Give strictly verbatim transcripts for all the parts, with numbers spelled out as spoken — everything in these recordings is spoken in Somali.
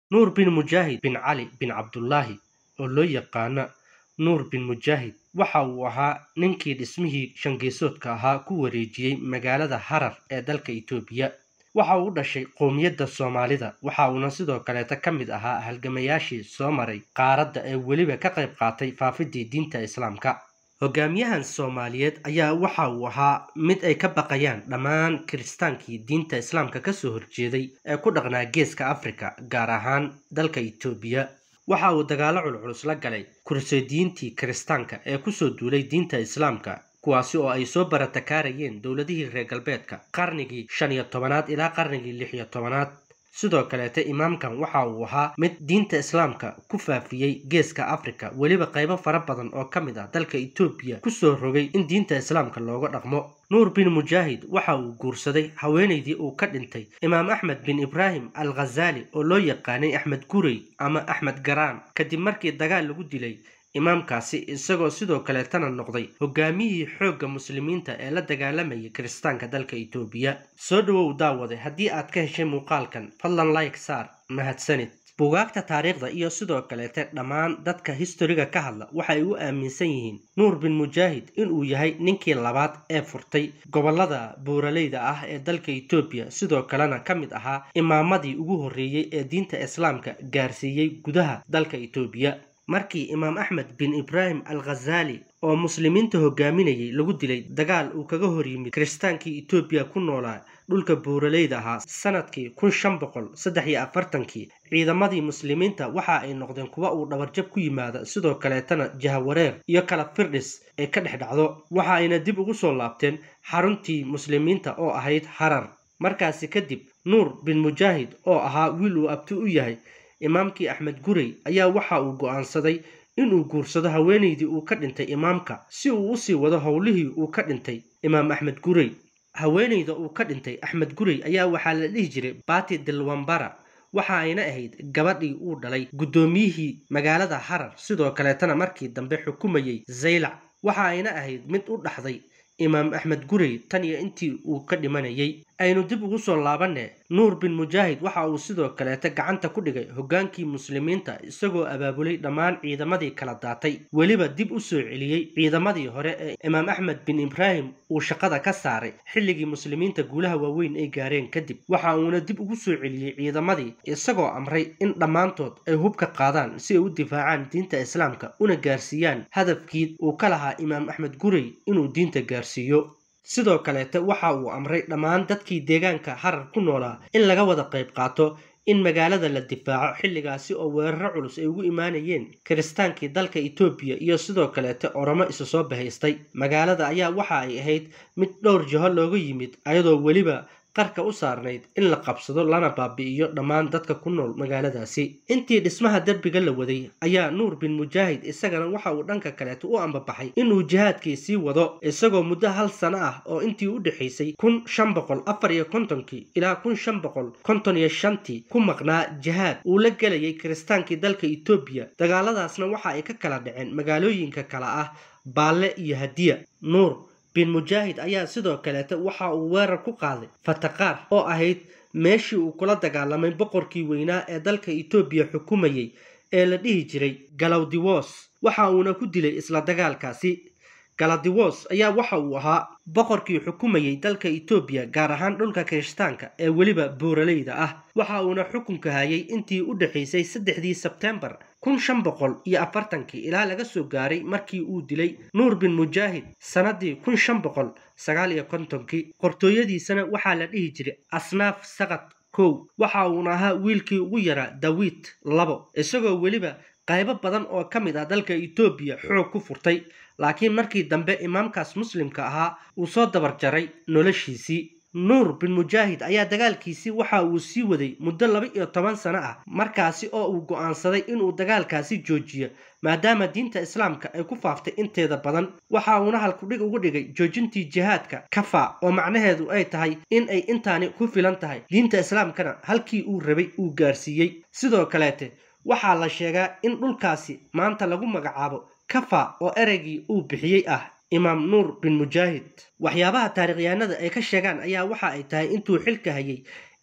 Nuur bin Mujaahid bin Cali bin Cabdullaahi oo loo yaqaana Nuur bin Mujaahid waxa uu ahaa ninkii dhismihii shangeesoodka ahaa ku wareejiyey magaalada Harar ee dalka Itoobiya. Waxa uu u dhashay qowmiyadda Soomaalida, waxa uuna sidoo kaleeta ka mid ahaa halgamayaashii soo maray qaaradda ee weliba ka qayb qaatay faafidii diinta Islaamka. Hogaamiyahan Soomaaliyeed ayaa waxa uu ahaa mid ay ka baqayaan dhammaan kiristaankii diinta Islaamka ka soo horjeeday ee ku dhaqnaa Geeska Afrika, gaar ahaan dalka Itoobiya. Waxa uu dagaalo culculus la galay kursiyiintii kiristaanka ee ku soo duulay diinta Islaamka, kuwaasi oo ay soo baratakaarayeen dowladihii reer galbeedka qarnigii shan iyo tobanaad ilaa qarnigii lix iyo tobanaad. sidoo kaleeta imaamkan waxa uu ahaa mid diinta Islaamka ku faafiyey Geeska Afrika, weliba qaybo fara badan oo ka mid ah dalka Itoobiya ku soo rogay in diinta Islaamka looga dhaqmo. Nuur bin Mujaahid waxa uu guursaday haweeneydii uu ka dhintay Imaam Axmed bin Ibrahim al-Ghazali oo loo yaqaanay Axmed Gurey ama Axmed Garaan, kadib markii dagaal lagu dilay imaamkaasi, isagoo sidoo kale tana noqday hogaamiyihii xoogga muslimiinta ee la dagaalamayay kiristaanka dalka Itoobiya. Soo dhawow daawade, haddii aad ka heshay muuqaalkan fadlan like saar, mahadsanid. buugaagta taariikhda iyo sidoo kaleete dhammaan dadka historiga ka hadla waxay u aaminsan yihiin Nuur bin Mujaahid inuu yahay ninkii labaad ee furtay gobolada buuraleyda ah ee dalka Itoobiya, sidoo kalena ka mid ahaa imaamadii ugu horreeyay ee diinta Islaamka gaarsiiyey gudaha dalka Itoobiya. markii Imaam Axmed bin Ibrahim al-Ghazali oo muslimiinta hogaaminayay lagu dilay dagaal uu kaga hor yimid kiristaankii Itoobiya ku noolaa dhulka buuraleyda ahaa sanadkii kun shan boqol saddex iyo afartan-kii, ciidamadii muslimiinta waxa ay noqdeen kuwa uu dhabarjab ku yimaada, sidoo kaleetana jahawareer iyo kala firdhis ee ka dhex dhacdo. waxa ayna dib ugu soo laabteen xaruntii muslimiinta oo ahayd Harar. markaasi kadib Nuur bin Mujaahid oo ahaa wiil uu abti u yahay imaamkii Axmed Gurey ayaa waxa uu go'aansaday inuu guursado haweeneydii uu ka dhintay imaamka si uu u sii wado howlihii uu ka dhintay Imaam Axmed Gurey. haweeneyda uu ka dhintay Axmed Gurey ayaa waxaa la dhihi jiray Bati Dilwambara, waxa ayna ahayd gabadhii uu dhalay guddoomiyihii magaalada Harar, sidoo kaleetana markii dambe xukumayay Zaylac. waxa ayna ahayd mid u dhaxday Imaam Axmed Gurey tan iyo intii uu ka dhimanayay. aynu dib ugu soo laabanee Nuur bin Mujaahid waxa uu sidoo kaleeta gacanta ku dhigay hogaankii muslimiinta, isagoo abaabulay dhammaan ciidamadii kala daatay, weliba dib u soo celiyey ciidamadii hore ee Imaam Axmed bin Ibrahim uu shaqada ka saaray xilligii muslimiinta guulaha waaweyn ay gaareen kadib. waxa uuna dib ugu soo celiyey ciidamadii, isagoo amray in dhammaantood ay hubka qaadaan si ay u difaacaan diinta Islaamka una gaarsiiyaan hadafkii uu ka lahaa Imaam Axmed Gurey inuu diinta gaarsiiyo. sidoo kaleeta waxa uu amray dhammaan dadkii deegaanka Harar ku noolaa in laga wada qayb qaato in magaalada la difaaco, xilligaasi oo weeraro culus ay ugu imaanayeen kiristaankii dalka Itoobiya iyo sidoo kaleeta Oromo isu soo bahaystay. magaalada ayaa waxa ay ahayd mid dhowr jiho looga yimid, ayadoo weliba qarka u saarnayd in la qabsado lana baabi'iyo dhammaan dadka ku nool magaaladaasi. intii dhismaha derbiga la waday ayaa Nuur bin Mujaahid isagana waxa uu dhanka kaleeta u ambabaxay inuu jihaadkii sii wado, isagoo muddo hal sano ah oo intii u dhaxaysay kun shan boqol afar iyo konton-kii ilaa kun shan boqol konton iyo shan-tii ku maqnaa jihaad uu la gelayay kiristaankii dalka Itoobiya. dagaaladaasna waxa ay ka kala dhaceen magaalooyinka kala ah Baalle iyo Hadiya. Nuur bin Mujaahid ayaa sidoo kaleeta waxa uu weerar ku qaaday Fataqaar oo ahayd meeshii uu kula dagaalamay boqorkii weynaa ee dalka Itoobiya xukumayay ee la dhihi jiray Galawdiwos, waxa uuna ku dilay isla dagaalkaasi. Galawdiwos ayaa waxa uu ahaa boqorkii xukumayay dalka Itoobiya, gaar ahaan dhulka kiristaanka ee weliba buuraleyda ah. waxa uuna xukunka hayay intii u dhaxaysay saddexdii Sebtembar kun shan boqol iyo afartan-kii ilaa laga soo gaaray markii uu dilay Nuur bin Mujaahid sanadii kun shan boqol sagaal iyo konton-kii. qortooyadiisana waxaa la dhihi jiray Asnaaf Saqad kow, waxa uuna ahaa wiilkii ugu yaraa Daawid labo, isagoo weliba qaybo badan oo ka mid ah dalka Itoobiya xoog ku furtay, laakiin markii dambe imaamkaas muslimka ahaa uu soo dabar jaray noloshiisii. Nuur bin Mujaahid ayaa dagaalkiisii waxa uu sii waday muddo laba iyo toban sano ah, markaasi oo uu go'aansaday inuu dagaalkaasi joojiyo maadaama diinta Islaamka ay ku faaftay inteeda badan. waxa uuna halkudhig ugu dhigay joojintii jihaadka Kafa, oo macnaheedu ay tahay in ay intaani ku filan tahay, diinta Islaamkana halkii uu rabay uu gaarsiiyey. sidoo kaleete waxaa la sheegaa in dhulkaasi maanta lagu magacaabo Kafa oo ereygii uu bixiyey ah Imaam Nuur bin Mujaahid. waxyaabaha taariikhyahanada ay ka sheegaan ayaa waxa ay tahay intuu xilka hayay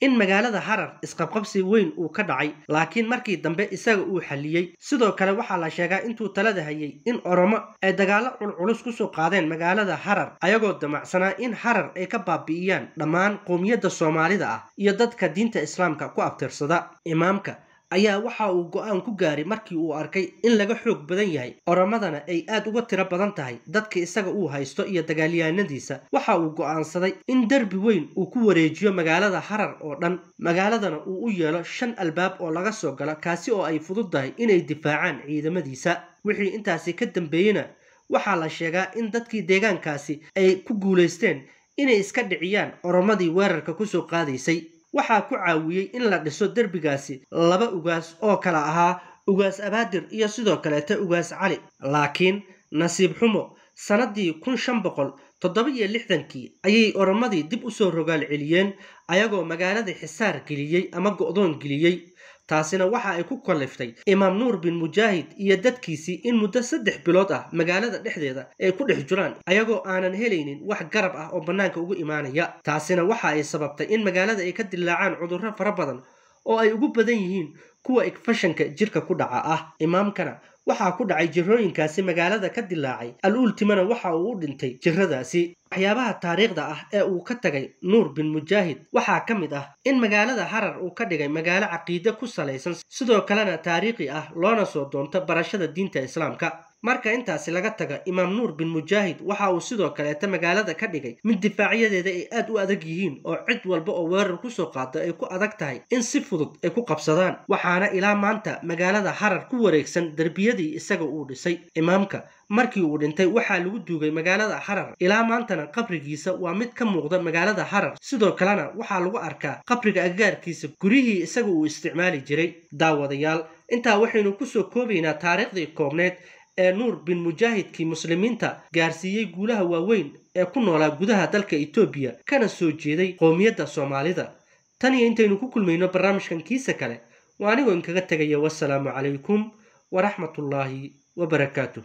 in magaalada Harar isqabqabsi weyn uu ka dhacay laakiin markii dambe isaga uu xaliyay sidoo kale waxa la sheegaa intuu talada hayay in Oromo ay dagaalo culculus ku soo qaadeen magaalada Harar ayagoo damacsanaa in Harar ay ka baabi'iyaan dhammaan qoomiyadda Soomaalida ah iyo dadka diinta Islaamka ku abtirsada imaamka ayaa waxa uu go'aan ku gaaray markii uu arkay in laga xoog badan yahay Oromadana ay aad uga tiro badan tahay dadka isaga uu haysto iyo dagaalyahanadiisa waxa uu go'aansaday in darbi weyn uu ku wareejiyo magaalada Harar oo dhan magaaladana uu u yeelo shan albaab oo laga soo galo kaasi oo ay fududahay inay difaacaan ciidamadiisa wixii intaasi ka dambeeyna waxa la sheegaa in dadkii deegaankaasi ay ku guuleysteen inay iska dhiciyaan Oromadii weerarka ku soo qaadaysay waxaa ku caawiyay in la dhiso darbigaasi laba ugaas oo kala ahaa ugaas Abaadir iyo sidoo kale ta ugaas Cali laakiin nasiib xumo sanadii kun shan boqol toddoba iyo lixdan-kii ayay Oromadii dib u soo rogaal celiyeen ayagoo magaalada xisaar geliyay ama go'doon geliyay taasina waxa ay ku kaliftay Imaam Nuur bin Mujaahid iyo dadkiisii in muddo saddex bilood ah magaalada dhexdeeda ay ku dhex jiraan ayagoo aanan helaynin wax garab ah oo banaanka ugu imaanaya taasina waxa ay sababtay in magaalada ay ka dilaacaan cudurro fara badan oo ay ugu badan yihiin kuwa infekshanka jirka ku dhaca ah imaamkana waxa ku dhacay jirooyinkaasi magaalada ka dilaacay al-ultimana waxa uu u dhintay jiradaasi waxyaabaha taariikhda ah ee uu ka tagay Nuur bin Mujaahid waxa ka mid ah in magaalada Harar uu ka dhigay magaalo caqiide ku salaysan sidoo kalena taariikhi ah loona soo doonto barashada diinta Islaamka marka intaasi laga taga Imaam Nuur bin Mujaahid waxa uu sidoo kale ta magaalada ka dhigay mid difaaciyadeeda ay aad u adag yihiin oo cid walba oo weerar ku soo qaado ay ku adag tahay in si fudud ay ku qabsadaan waxaana ilaa maanta magaalada Harar ku wareegsan darbiyadii isaga uu dhisay imaamka markii uu dhintay waxa lagu duugay magaalada Harar ilaa maantana qabrigiisa waa mid ka muuqda magaalada Harar sidoo kalena waxa lagu arkaa qabriga agaarkiisa gurihii isaga uu isticmaali jiray daawadayaal inta waxaynu ku soo koobaynaa taariikhdii koobneed ee Nuur bin Mujaahidkii muslimiinta gaarsiiyay guulaha waaweyn ee ku noolaa gudaha dalka Itoobiya kana soo jeeday qoomiyadda Soomaalida tan iyo intaynu ku kulmayno barnaamijkan kiisa kale waa anigu in kaga tagaya wassalaamu calaykum wa rahmatullaahi wa barakaatuh